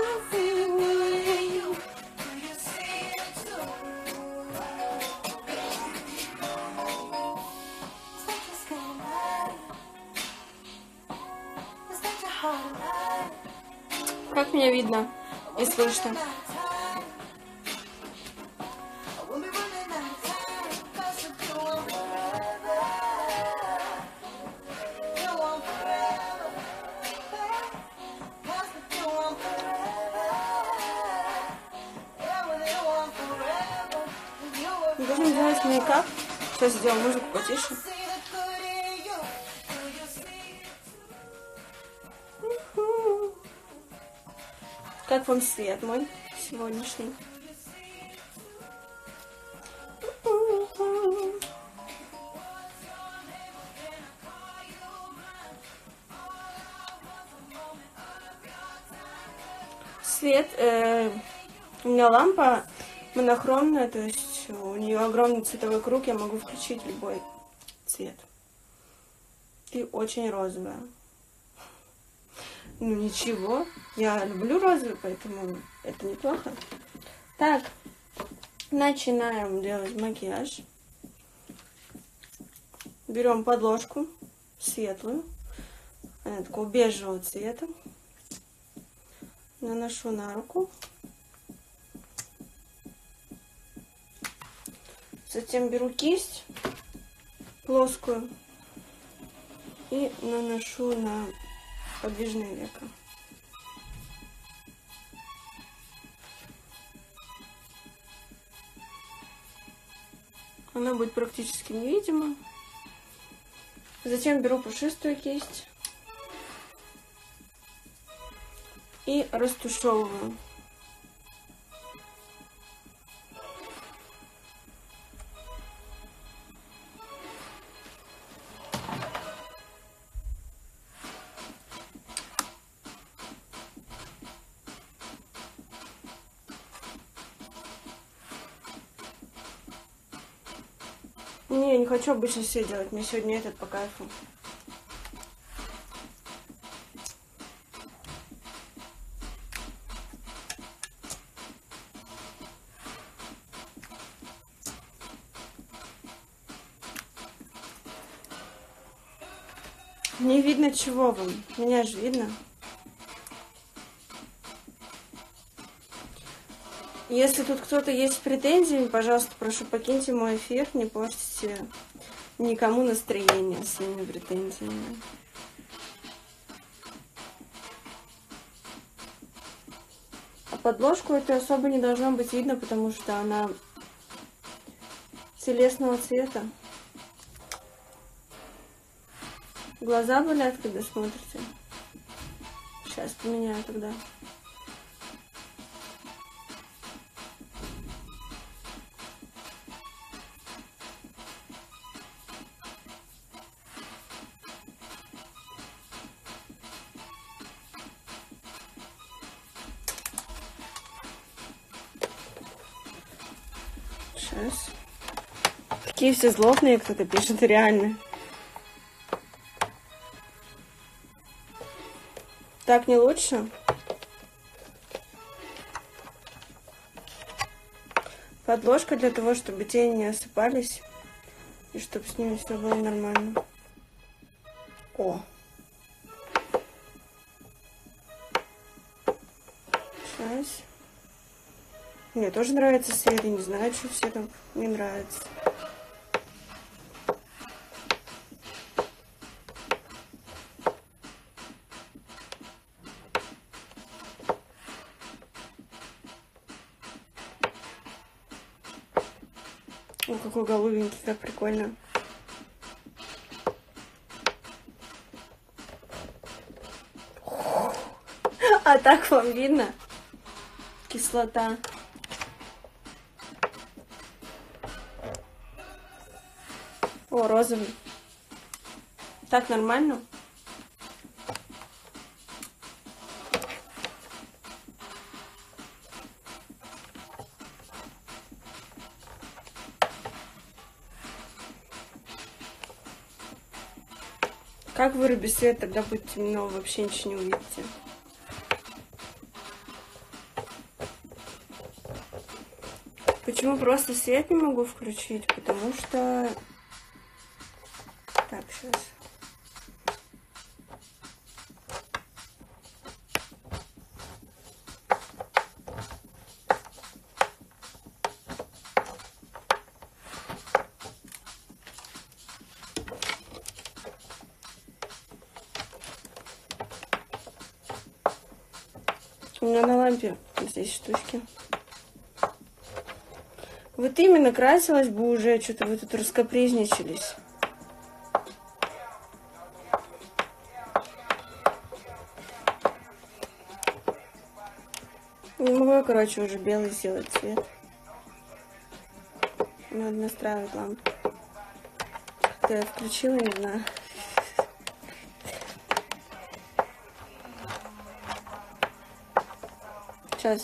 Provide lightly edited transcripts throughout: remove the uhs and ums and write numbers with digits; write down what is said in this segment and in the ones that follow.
Как меня видно и слышно? Мы должны делать мейкап. Сейчас сделаем музыку потише. Как вам свет мой сегодняшний? Свет, у меня лампа монохромная, то есть у нее огромный цветовой круг, я могу включить любой цвет. И очень розовая. Ну ничего, я люблю розовый, поэтому это неплохо. Так, начинаем делать макияж. Берем подложку светлую, она такого бежевого цвета. Наношу на руку. Затем беру кисть плоскую и наношу на подвижное веко. Она будет практически невидима. Затем беру пушистую кисть и растушевываю. Не, я не хочу обычно все делать. Мне сегодня этот по кайфу. Не видно чего вам. Меня же видно. Если тут кто-то есть с претензиями, пожалуйста, прошу, покиньте мой эфир, не портите никому настроение своими претензиями. А подложку это особо не должно быть видно, потому что она телесного цвета. Глаза болят, когда смотрите. Сейчас поменяю тогда. Сейчас. Такие все злобные, кто-то пишет, реально. Так не лучше? Подложка для того, чтобы тени не осыпались и чтобы с ними все было нормально. О! Сейчас. Мне тоже нравится свет, я не знаю, что все там не нравится. О, какой голубенький, как прикольно. А так вам видно? Кислота. О, розовый. Так нормально? Как вырубить свет, тогда будет темно, вообще ничего не увидите. Почему просто свет не могу включить? Потому что... Так, сейчас. У меня на лампе здесь штучки. Вот именно красилась бы уже, что-то вы тут раскапризничались. Не могу я, короче, уже белый сделать цвет. Надо настраивать лампу. Как-то я включила, не знаю. Сейчас.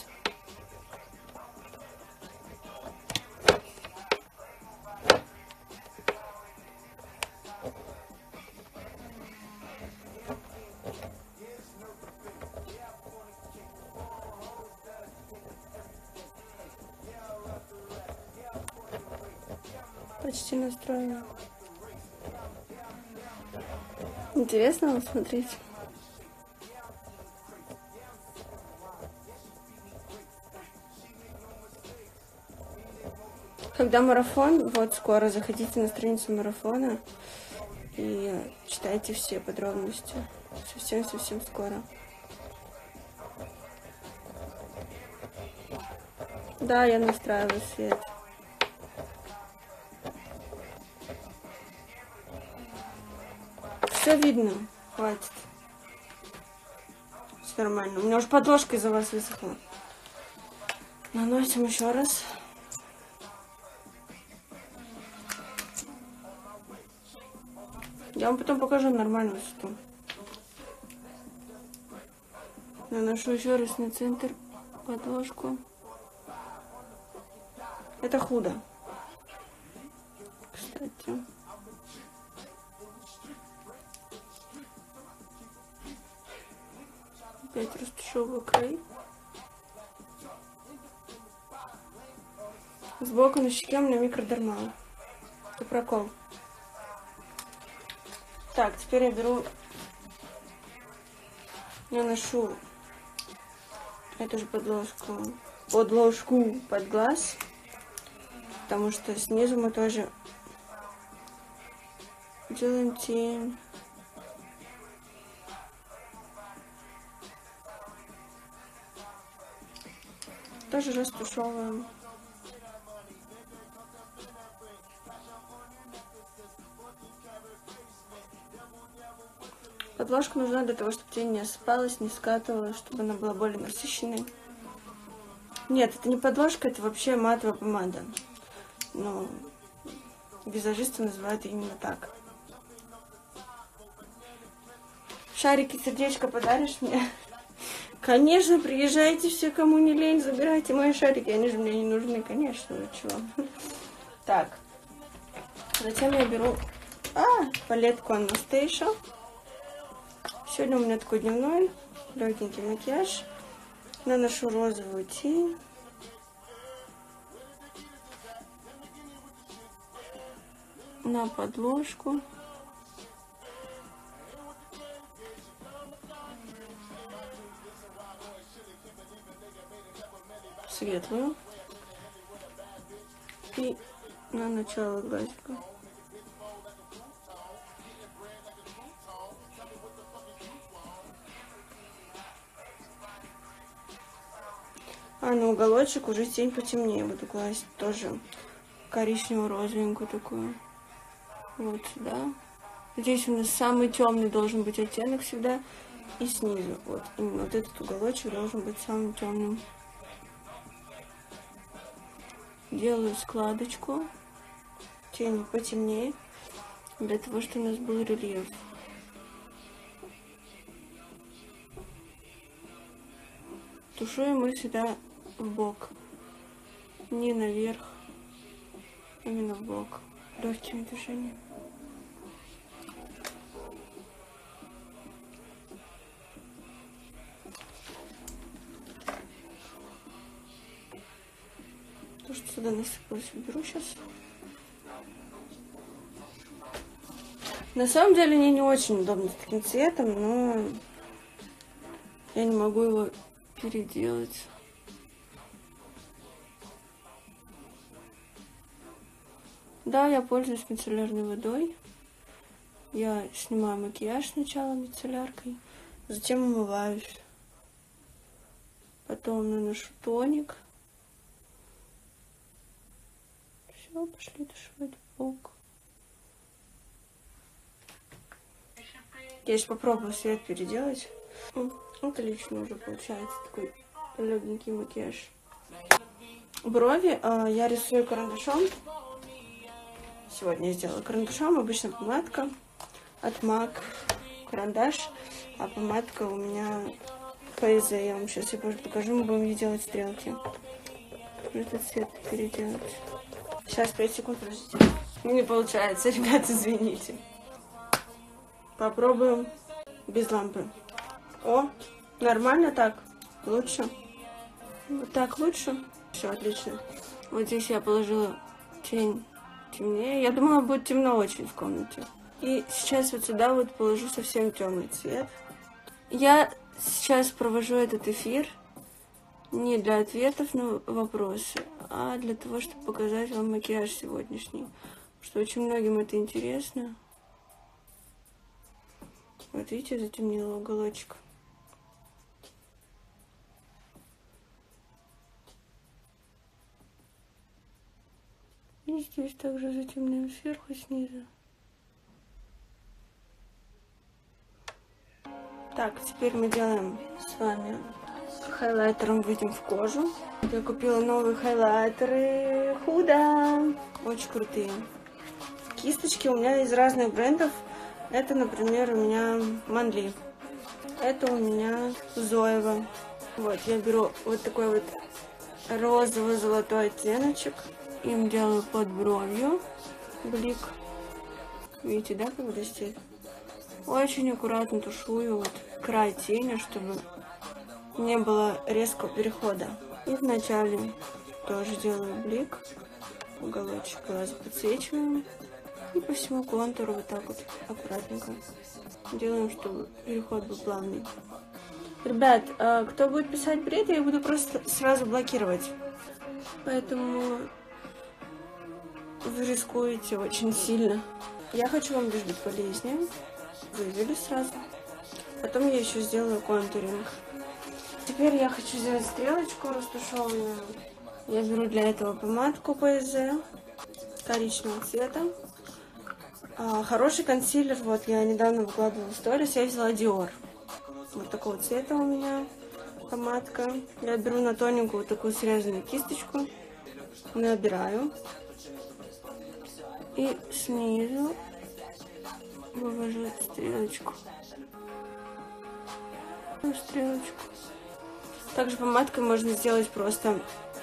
Почти настроена. Интересно вам смотреть? Когда марафон, вот скоро заходите на страницу марафона и читайте все подробности. Совсем-совсем скоро. Да, я настраиваю свет. Все видно, хватит. Все нормально. У меня уже подложка из-за вас высохла. Наносим еще раз. Я вам потом покажу нормальную высоту. Наношу еще раз на центр подложку. Это худо. Кстати. Опять растушевываю край. Сбоку на щеке у меня микродермал. Это прокол. Так, теперь я беру, наношу эту же подложку под глаз, потому что снизу мы тоже делаем тень. Тоже растушевываем. Подложка нужна для того, чтобы тень не осыпалась, не скатывалась, чтобы она была более насыщенной. Нет, это не подложка, это вообще матовая помада. Но визажисты называют ее именно так. Шарики, сердечко подаришь мне? Конечно, приезжайте все, кому не лень, забирайте мои шарики, они же мне не нужны, конечно, вы чего. Так, затем я беру палетку Anastasia. Сегодня у меня такой дневной, легенький макияж. Наношу розовую тень. На подложку. Светлую. И на начало глазика. А на уголочек уже тень потемнее буду класть. Тоже коричнево-розовенькую такую. Вот сюда. Здесь у нас самый темный должен быть оттенок всегда. И снизу. Вот именно вот этот уголочек должен быть самым темным. Делаю складочку. Тень потемнее. Для того, чтобы у нас был рельеф. Тушуем мы сюда в бок, не наверх, именно в бок, легкими движениями. То, что сюда насыпалось, уберу сейчас. На самом деле мне не очень удобно с таким цветом, но я не могу его переделать. Да, я пользуюсь мицеллярной водой. Я снимаю макияж сначала мицелляркой, затем умываюсь. Потом наношу тоник. Все, пошли дошивать бок. Я сейчас попробую свет переделать. Отлично уже получается такой легенький макияж. Брови я рисую карандашом. Сегодня я сделала карандашом, обычно помадка от MAC, карандаш, а помадка у меня ПЗ. Я вам сейчас покажу, мы будем делать стрелки. Этот цвет переделать. Сейчас 5 секунд, подождите. Не получается, ребят, извините. Попробуем без лампы. О, нормально так? Лучше? Вот так лучше? Все, отлично. Вот здесь я положила тень темнее. Я думала, будет темно очень в комнате. И сейчас вот сюда вот положу совсем темный цвет. Я сейчас провожу этот эфир не для ответов на вопросы, а для того, чтобы показать вам макияж сегодняшний. Потому что очень многим это интересно. Вот видите, затемнила уголочек. И здесь также затемним сверху, снизу. Так, теперь мы делаем с вами хайлайтером, выйдем в кожу. Я купила новые хайлайтеры Huda. Очень крутые. Кисточки у меня из разных брендов. Это, например, у меня Манли. Это у меня Зоева. Вот, я беру вот такой вот розово-золотой оттеночек. Им делаю под бровью блик. Видите, да, как блестит? Очень аккуратно тушую вот край тени, чтобы не было резкого перехода. И вначале тоже делаю блик. Уголочек глаза подсвечиваем. И по всему контуру вот так вот аккуратненько делаем, чтобы переход был плавный. Ребят, кто будет писать бред, я буду просто сразу блокировать. Поэтому вы рискуете очень сильно. Я хочу вам лишь быть полезнее. Вывели сразу. Потом я еще сделаю контуринг. Теперь я хочу сделать стрелочку растушеванную. Я беру для этого помадку ПЗ коричневого цвета. Хороший консилер, вот я недавно выкладывала в сторис, я взяла Dior. Вот такого цвета у меня помадка. Я беру на тоненькую вот такую срезанную кисточку, набираю и снизу вывожу стрелочку. Стрелочку. Также помадкой можно сделать просто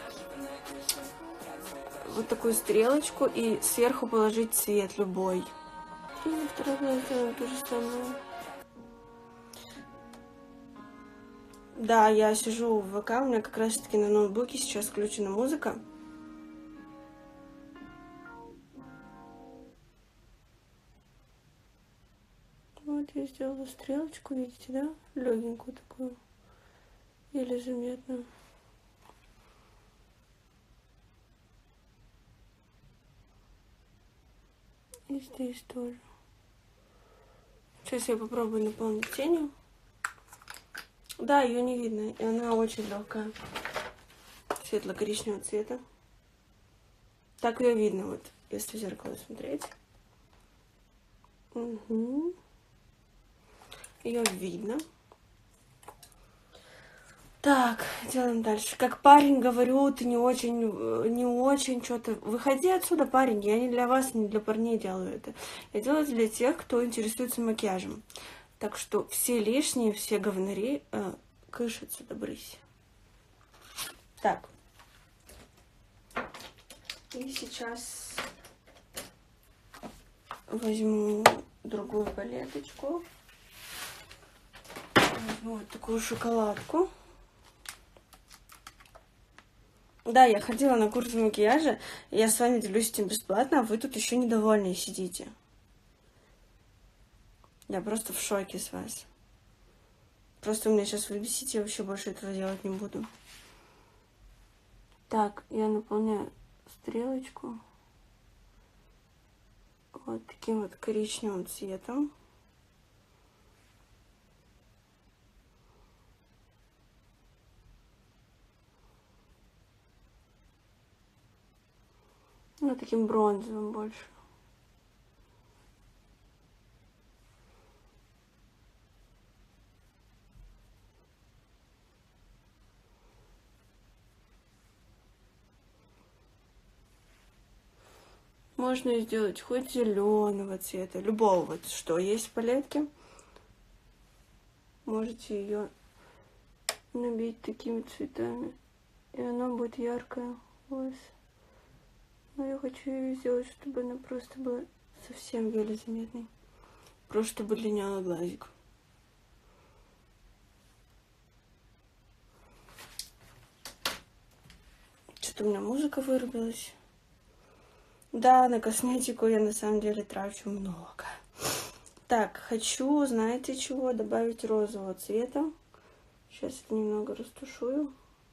вот такую стрелочку и сверху положить цвет любой. И на второй глаз делаем то же самое. Да, я сижу в ВК, у меня как раз таки на ноутбуке сейчас включена музыка. Вот я сделала стрелочку, видите, да? Легенькую такую. Еле заметную. И здесь тоже. Сейчас я попробую наполнить тенью. Да, ее не видно, и она очень легкая. Светло-коричневого цвета. Так ее видно, вот, если в зеркало смотреть. Угу. Ее видно. Так, делаем дальше. Как парень говорю, ты не очень что-то. Выходи отсюда, парень. Я не для вас, не для парней делаю это. Я делаю для тех, кто интересуется макияжем. Так что все лишние, все говнари, кыш отсюда, брысь. Так. И сейчас возьму другую палеточку. Возьму вот такую шоколадку. Да, я ходила на курсы макияжа, и я с вами делюсь этим бесплатно, а вы тут еще недовольные сидите. Я просто в шоке с вас. Просто у меня сейчас вы бесите, я вообще больше этого делать не буду. Так, я наполняю стрелочку вот таким вот коричневым цветом. Ну, таким бронзовым больше. Можно сделать хоть зеленого цвета, любого вот, что есть в палетке. Можете ее набить такими цветами, и она будет яркая у вас. Но я хочу ее сделать, чтобы она просто была совсем еле заметной. Просто чтобы удлиняла глазик. Что-то у меня музыка вырубилась. Да, на косметику я на самом деле трачу много. Так, хочу, знаете чего, добавить розового цвета. Сейчас это немного растушую.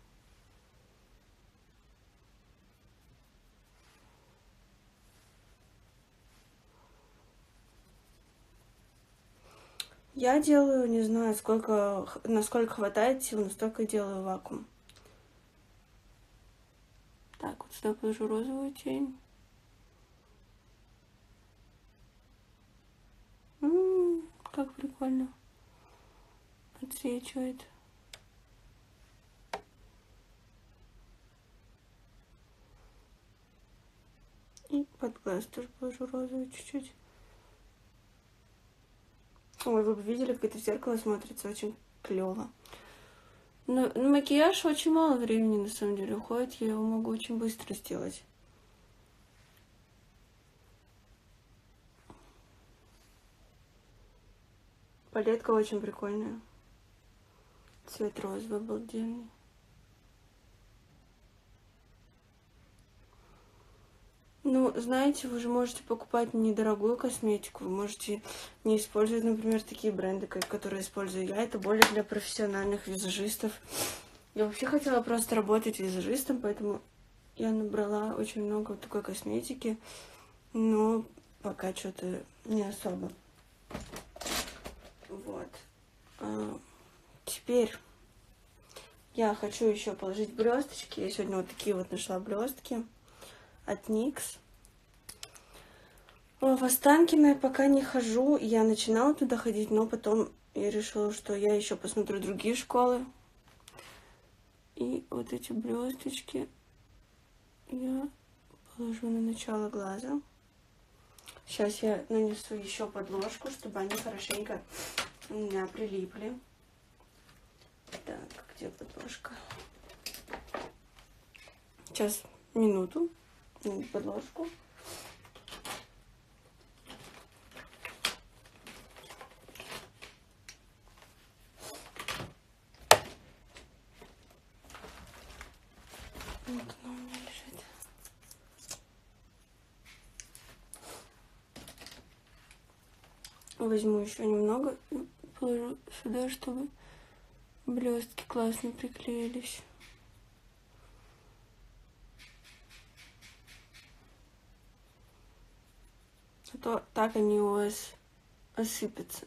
Я делаю, не знаю, насколько хватает сил, настолько делаю вакуум. Так, вот сюда положу розовую тень. Как прикольно отсвечивает. И под глаз тоже положу розовую чуть-чуть. Ой, вы бы видели, как это в зеркало смотрится очень клево. Но на макияж очень мало времени на самом деле уходит. Я его могу очень быстро сделать. Палетка очень прикольная. Цвет розовый обалденный. Ну, знаете, вы же можете покупать недорогую косметику. Вы можете не использовать, например, такие бренды, которые использую я. Это более для профессиональных визажистов. Я вообще хотела просто работать визажистом, поэтому я набрала очень много вот такой косметики. Но пока что-то не особо. Вот. Теперь я хочу еще положить блесточки. Я сегодня вот такие вот нашла блестки от NYX. В Останкино я пока не хожу. Я начинала туда ходить, но потом я решила, что я еще посмотрю другие школы. И вот эти блесточки я положу на начало глаза. Сейчас я нанесу еще подложку, чтобы они хорошенько у меня прилипли. Так, где подложка? Сейчас, минуту. Подложку. Вот она у меня лежит. Возьму еще немного и положу сюда, чтобы блестки классно приклеились. А то так они у вас осыпятся.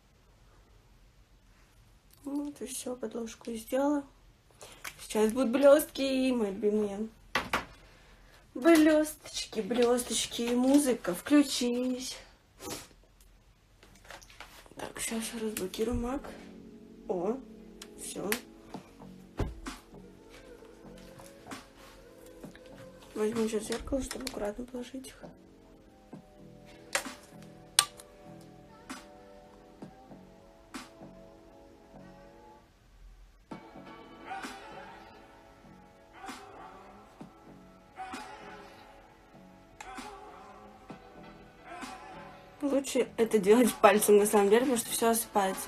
Вот и все, подложку сделала. Сейчас будут блестки, мои любимые. Блесточки, блесточки, и музыка, включись. Так, сейчас я разблокирую Mac. О, все. Возьму сейчас зеркало, чтобы аккуратно положить их. Лучше это делать пальцем, на самом деле, потому что все осыпается.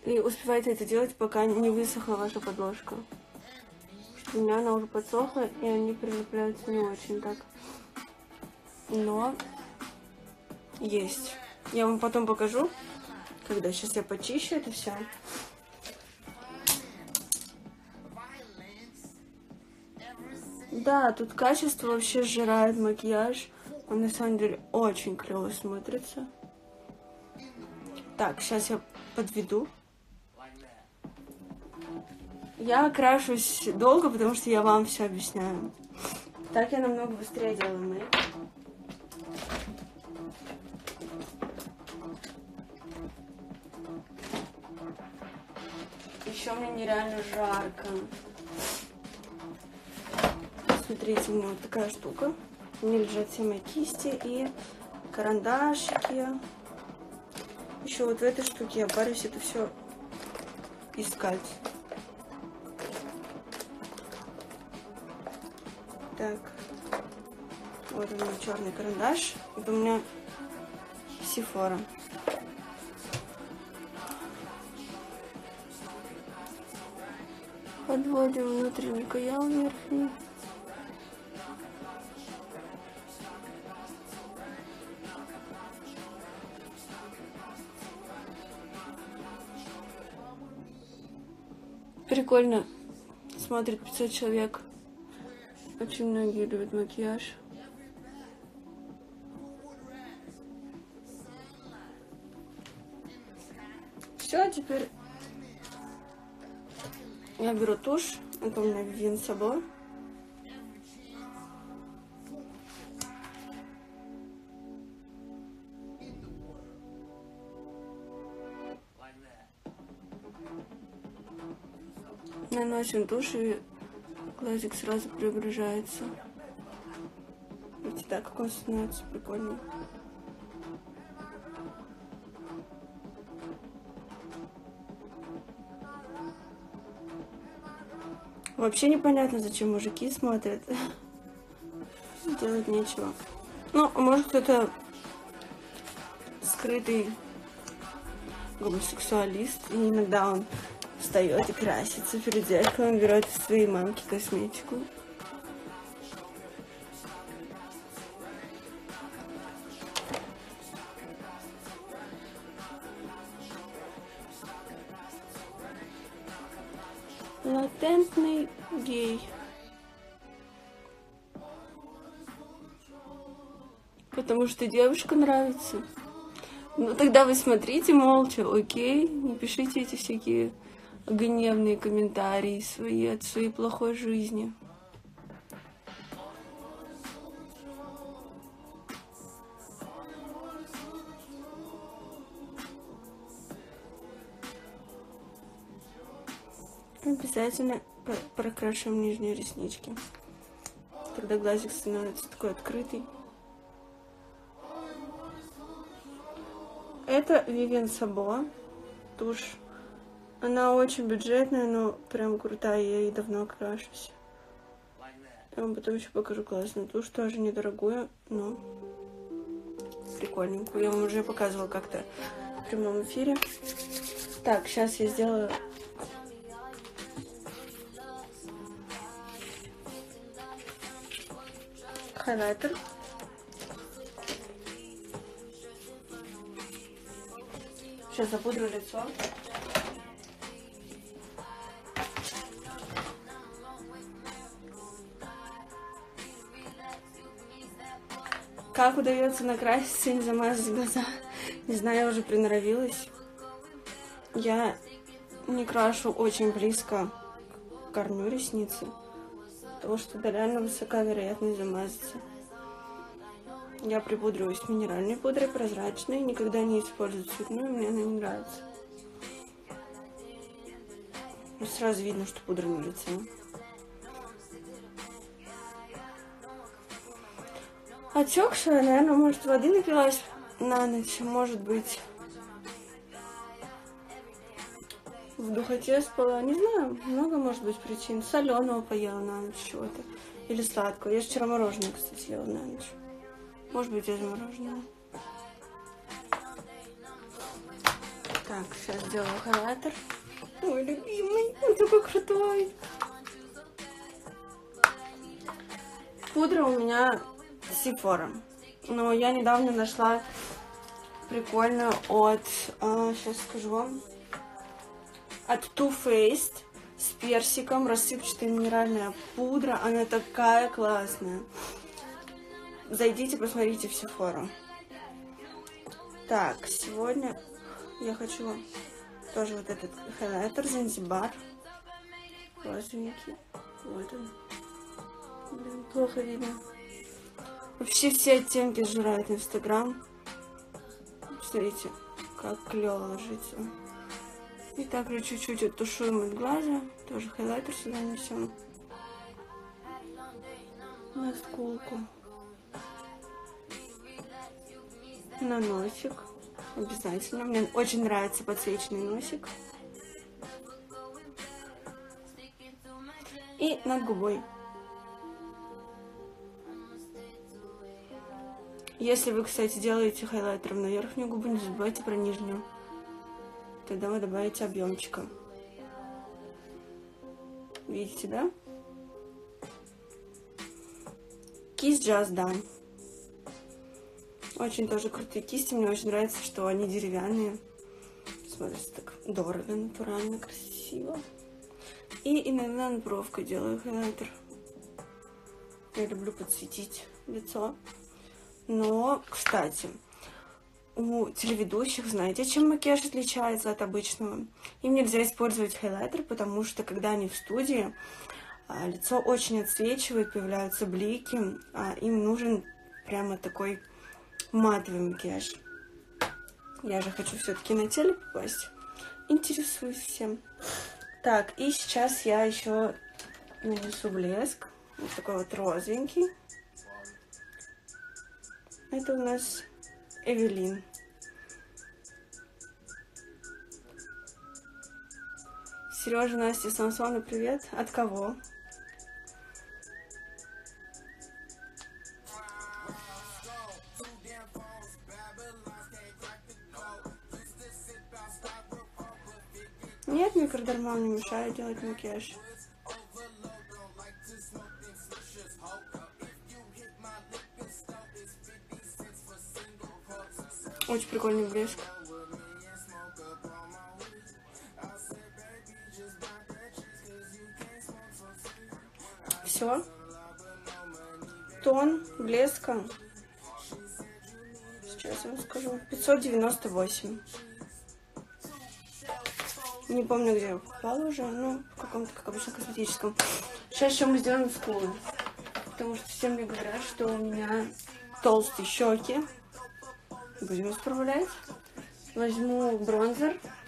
И успевайте это делать, пока не высохла ваша подложка. У меня она уже подсохла, и они прилепляются не очень так. Но есть. Я вам потом покажу, когда сейчас я почищу это все. Да, тут качество вообще сжирает макияж. Он на самом деле очень клево смотрится. Так, сейчас я подведу. Я крашусь долго, потому что я вам все объясняю. Так я намного быстрее делаю мейк. Еще мне нереально жарко. Смотрите, у меня вот такая штука. У меня лежат все мои кисти и карандашики. Еще вот в этой штуке я парюсь это все искать. Так, вот у меня черный карандаш. Это у меня Sephora. Подводим внутренний каял верхний. Прикольно смотрит 500 человек. Очень многие любят макияж. Все, теперь я беру тушь. Это у меня Vivienne Sabo. Наносим тушь, и глазик сразу преображается. Видите, да, как он становится прикольный. Вообще непонятно, зачем мужики смотрят. Делать нечего. Ну, может, кто-то скрытый гомосексуалист, и иногда он встает и красится перед зеркалом, берет из своей мамки косметику. Латентный гей. Потому что девушка нравится. Ну тогда вы смотрите молча, окей? Не пишите эти всякие гневные комментарии свои от своей плохой жизни. Обязательно прокрашиваем нижние реснички. Тогда глазик становится такой открытый. Это Vivienne Sabo тушь. Она очень бюджетная, но прям крутая. Я ей давно крашусь. Я вам потом еще покажу классную тушь. Тоже недорогую, но прикольненькую. Я вам уже показывала как-то в прямом эфире. Так, сейчас я сделаю... хайлайтер. Сейчас запудрю лицо. Как удается накраситься и не замазать глаза? Не знаю, я уже приноровилась. Я не крашу очень близко к корню ресницы, потому что да, реально высока вероятность замазаться. Я припудриваюсь минеральной пудрой, прозрачной, никогда не использую цветную, мне она не нравится. Сразу видно, что пудра на лице. Отекшая, наверное, может, воды напилась на ночь, может быть, в духоте спала, не знаю, много может быть причин. Соленого поела на ночь чего-то, или сладкого. Я же вчера мороженое, кстати, ела на ночь. Может быть, из мороженого. Так, сейчас сделаю хайлайтер. Ой, любимый, он такой крутой. Пудра у меня Sephora. Но я недавно нашла прикольную от, сейчас скажу вам, от Too Faced с персиком, рассыпчатая минеральная пудра. Она такая классная. Зайдите, посмотрите в Sephora. Так, сегодня я хочу тоже вот этот хайлайтер Занзибар. Розовенький. Вот он. Блин, плохо видно. Вообще все оттенки сжирает Инстаграм. Смотрите, как клево ложится. И также чуть-чуть оттушуем от глаза. Тоже хайлайтер сюда несем. На скулку. На носик. Обязательно. Мне очень нравится подсвеченный носик. И над губой. Если вы, кстати, делаете хайлайтером на верхнюю губу, не забывайте про нижнюю. Тогда вы добавите объемчика. Видите, да? Kiss Just Done. Очень тоже крутые кисти. Мне очень нравится, что они деревянные. Смотрится так дорого, натурально, красиво. И иногда над бровкой делаю хайлайтер. Я люблю подсветить лицо. Но, кстати, у телеведущих, знаете, чем макияж отличается от обычного? Им нельзя использовать хайлайтер, потому что, когда они в студии, лицо очень отсвечивает, появляются блики, а им нужен прямо такой матовый макияж. Я же хочу все-таки на теле попасть. Интересуюсь всем. Так, и сейчас я еще нанесу блеск. Вот такой вот розовенький. Это у нас Эвелин. Сережа, Настя, Самсону, привет. От кого? Нет, микродермал не мешает делать макияж. Очень прикольный блеск. Все. Тон блеска. Сейчас я вам скажу. 598. Не помню, где я попала уже. Ну, в каком-то, как обычно, косметическом. Сейчас еще мы сделаем скулы. Потому что все мне говорят, что у меня толстые щеки. Будем исправлять. Возьму бронзер